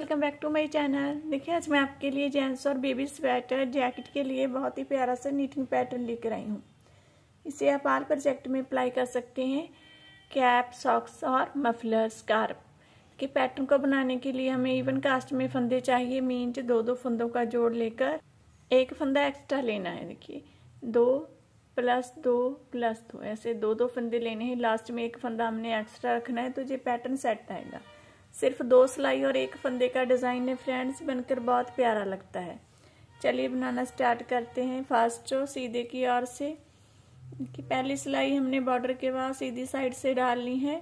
Welcome back to my channel. देखिए आज मैं आपके लिए जेंट्स और बेबी स्वेटर जैकेट के लिए बहुत ही प्यारा सा नीटिंग पैटर्न लेकर आई हूँ। इसे आप आल प्रोजेक्ट में अप्लाई कर सकते हैं। कैप, सॉक्स और मफलर, स्कार्फ के पैटर्न को बनाने के लिए हमें इवन कास्ट में फंदे चाहिए। मीन्स दो फंदों का जोड़ लेकर एक फंदा एक्स्ट्रा लेना है। देखिए 2 + 2 + 2 ऐसे दो फंदे लेने हैं। लास्ट में एक फंदा हमने एक्स्ट्रा रखना है तो ये पैटर्न सेट आएगा। सिर्फ 2 सिलाई और एक फंदे का डिज़ाइन है फ्रेंड्स, बनकर बहुत प्यारा लगता है। चलिए बनाना स्टार्ट करते हैं। फर्स्ट रो सीधे की ओर से कि पहली सिलाई हमने बॉर्डर के बाद सीधी साइड से डालनी है।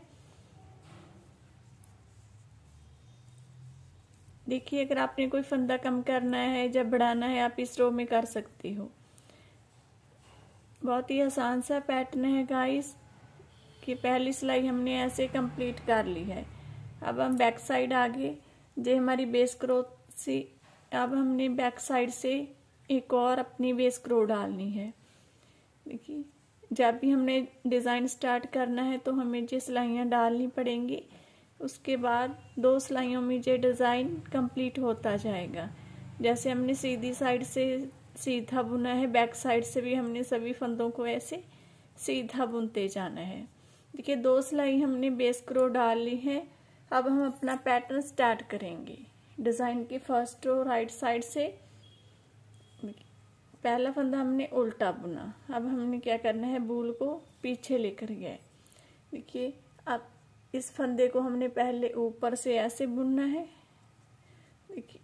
देखिए अगर आपने कोई फंदा कम करना है या बढ़ाना है आप इस रो में कर सकती हो। बहुत ही आसान सा पैटर्न है गाइस कि पहली सिलाई हमने ऐसे कंप्लीट कर ली है। अब हम बैक साइड आगे जो हमारी बेस क्रो सी, अब हमने बैक साइड से एक और अपनी बेस क्रो डालनी है। देखिए जब भी हमने डिज़ाइन स्टार्ट करना है तो हमें ये सिलाइयाँ डालनी पड़ेंगी। उसके बाद 2 सिलाइयों में ये डिज़ाइन कंप्लीट होता जाएगा। जैसे हमने सीधी साइड से सीधा बुना है, बैक साइड से भी हमने सभी फंदों को ऐसे सीधा बुनते जाना है। देखिए 2 सिलाई हमने बेस क्रो डाल ली है। अब हम अपना पैटर्न स्टार्ट करेंगे। डिज़ाइन की फर्स्ट रो राइट साइड से पहला फंदा हमने उल्टा बुना। अब हमने क्या करना है, बूल को पीछे लेकर गए। देखिए अब इस फंदे को हमने पहले ऊपर से ऐसे बुनना है। देखिए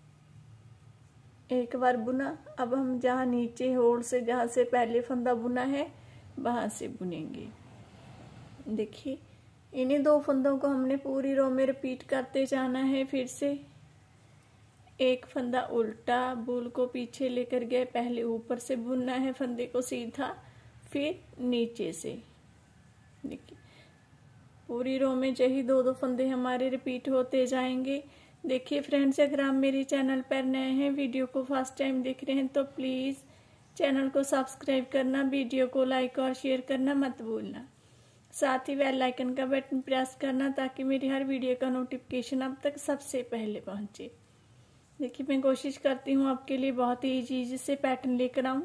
एक बार बुना, अब हम जहाँ नीचे होल से जहाँ से पहले फंदा बुना है वहाँ से बुनेंगे। देखिए इन्हीं 2 फंदों को हमने पूरी रो में रिपीट करते जाना है। फिर से एक फंदा उल्टा, बूल को पीछे लेकर गए, पहले ऊपर से बुनना है फंदे को सीधा, फिर नीचे से। देखिए पूरी रो में यही 2 फंदे हमारे रिपीट होते जाएंगे। देखिए फ्रेंड्स अगर आप मेरे चैनल पर नए हैं, वीडियो को फर्स्ट टाइम देख रहे हैं तो प्लीज़ चैनल को सब्सक्राइब करना, वीडियो को लाइक और शेयर करना मत भूलना। साथ ही बेल आइकन का बटन प्रेस करना ताकि मेरी हर वीडियो का नोटिफिकेशन आप तक सबसे पहले पहुंचे। देखिए मैं कोशिश करती हूँ आपके लिए बहुत ही इजी से पैटर्न लेकर आऊँ।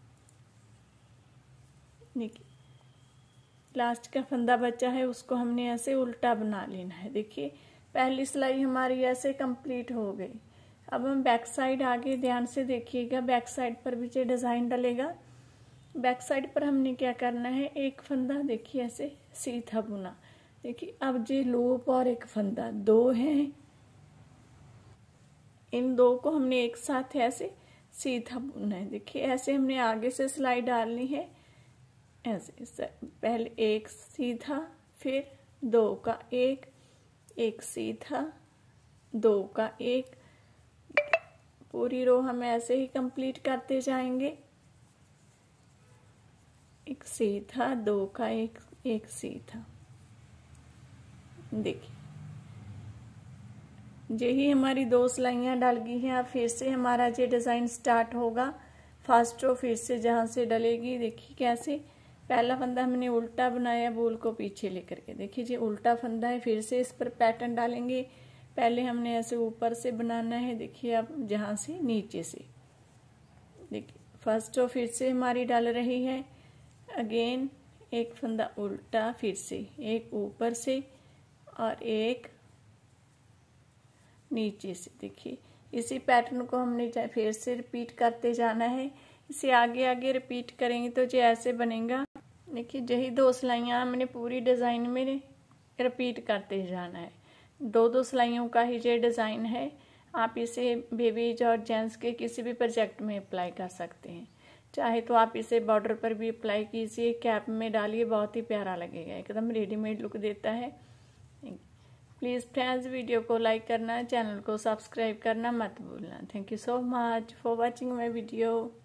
देखिए लास्ट का फंदा बचा है उसको हमने ऐसे उल्टा बना लेना है। देखिए पहली सिलाई हमारी ऐसे कंप्लीट हो गई। अब हम बैक साइड आगे ध्यान से देखिएगा, बैक साइड पर भी ये डिज़ाइन डलेगा। बैक साइड पर हमने क्या करना है, एक फंदा देखिए ऐसे सीधा बुना। देखिए अब ये लूप और एक फंदा 2 हैं, इन 2 को हमने एक साथ ऐसे सीधा बुनना है। देखिए ऐसे हमने आगे से सिलाई डालनी है ऐसे, पहले एक सीधा, फिर 2 का एक सीधा, 2 का एक। पूरी रो हम ऐसे ही कंप्लीट करते जाएंगे। एक सीधा, 2 का एक सीधा। देखिए यही हमारी 2 सिलाइयाँ डल गई हैं। अब फिर से हमारा ये डिज़ाइन स्टार्ट होगा। फर्स्ट रो फिर से जहाँ से डलेगी, देखिए कैसे पहला फंदा हमने उल्टा बनाया, बूल को पीछे लेकर के। देखिए ये उल्टा फंदा है, फिर से इस पर पैटर्न डालेंगे। पहले हमने ऐसे ऊपर से बनाना है। देखिए अब जहाँ से नीचे से, देखिए फर्स्ट रो फिर से हमारी डल रही है। अगेन एक फंदा उल्टा, फिर से एक ऊपर से और एक नीचे से। देखिए इसी पैटर्न को हमने फिर से रिपीट करते जाना है। इसे आगे आगे रिपीट करेंगे तो ये ऐसे बनेगा। देखिए यही 2 सिलाइयाँ हमने पूरी डिज़ाइन में रिपीट करते जाना है। 2 सिलाइयों का ही ये डिज़ाइन है। आप इसे बेबीज और जेंट्स के किसी भी प्रोजेक्ट में अप्लाई कर सकते हैं। चाहे तो आप इसे बॉर्डर पर भी अप्लाई कीजिए, कैप में डालिए, बहुत ही प्यारा लगेगा, एकदम रेडीमेड लुक देता है। प्लीज़ फ्रेंड्स वीडियो को लाइक करना, चैनल को सब्सक्राइब करना मत भूलना। Thank you so much for watching my video.